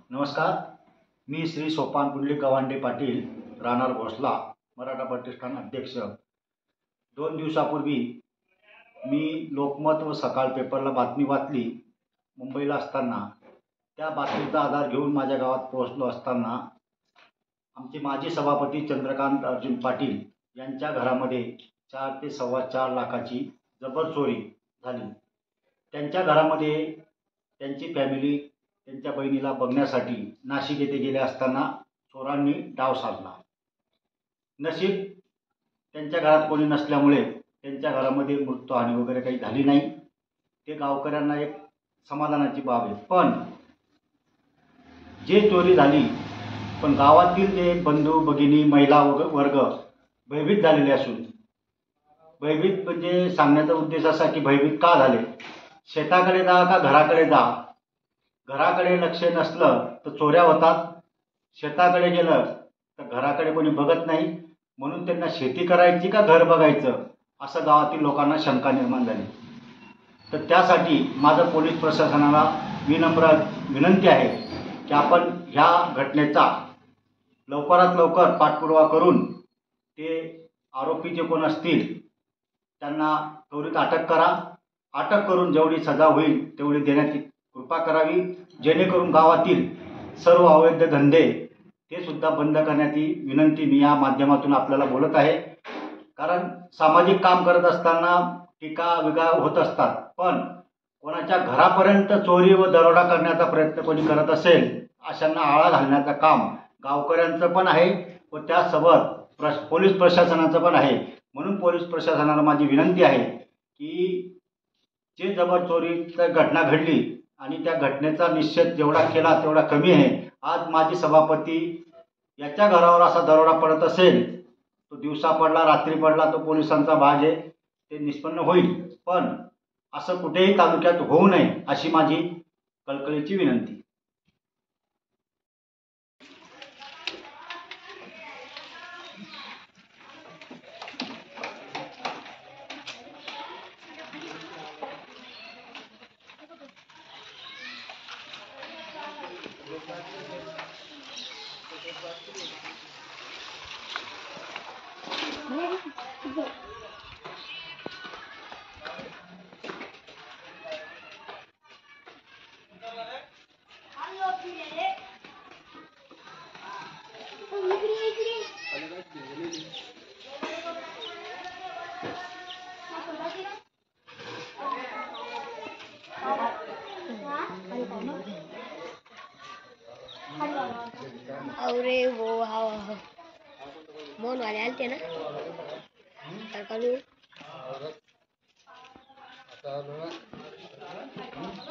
नमस्कार. मी श्री सोपान पुंडलिक गवांडे पाटील, राहणार भोसला, मराठा प्रतिष्ठान अध्यक्ष. 2 दिवसापूर्वी मी लोकमत व सकाळ पेपरला बातमी वाचली. मुंबईला असताना त्या बातमीचा आधार घेऊन माझ्या गावात पोहोचलो असताना आमचे माजी सभापती चंद्रकांत अर्जुन पाटील यांच्या घरामध्ये 4 ते 4.25 लाखाची जबर चोरी झाली. त्यांच्या घरामध्ये त्यांची फॅमिली त्यांच्या बहिणीला बघण्यासाठी नाशिक येथे गेले असताना चोरांनी डाव साधला. नशीब त्यांच्या घरात कोणी नसल्यामुळे त्यांच्या घरामध्ये मृत्यूहानी वगैरे काही झाली नाही. ते गावकऱ्यांना एक समाधानाची बाब आहे. पण जे चोरी झाली, पण गावातील जे बंधू भगिनी महिला वर्ग भयभीत झालेले असून, भयभीत म्हणजे सांगण्याचा उद्देश असा की भयभीत का झाले, शेताकडे जा का घराकडे जा, घराकडे लक्ष नसलं तर चोऱ्या होतात, शेताकडे गेलं तर घराकडे कोणी बघत नाही, म्हणून त्यांना शेती करायची का घर बघायचं असं गावातील लोकांना शंका निर्माण झाली. तर त्यासाठी माझं पोलीस प्रशासनाला विनम्र विनंती आहे की आपण ह्या घटनेचा लवकरात लवकर पाठपुरावा करून ते आरोपी जे कोण असतील त्यांना त्वरित अटक करा. अटक करून जेवढी सजा होईल तेवढी देण्याची कृपा करावी, जेणेकरून गावातील सर्व अवैध धंदे ते सुद्धा बंद करण्याची विनंती मी या माध्यमातून आपल्याला बोलत आहे. कारण सामाजिक काम करत असताना टीका विगा होत असतात, पण कोणाच्या घरापर्यंत चोरी व दरोडा करण्याचा प्रयत्न कोणी करत असेल, अशांना आळा घालण्याचं काम गावकऱ्यांचं पण आहे व त्यासोबत पोलीस प्रशासनाचं पण आहे. म्हणून पोलीस प्रशासनाला माझी विनंती आहे की जे जबर चोरीची घटना घडली आणि त्या घटनेचा निषेध जेवढा केला तेवढा कमी आहे. आज माझे सभापती याच्या घरावर असा दरोडा पडत असेल, तो दिवसा पडला रात्री पडला, तो पोलिसांचा भाग आहे, ते निष्पन्न होईल. पण असं कुठेही तालुक्यात होऊ नये अशी माझी कळकळीची विनंती. अरे वो हाँ मोहन वाले आलते ना तर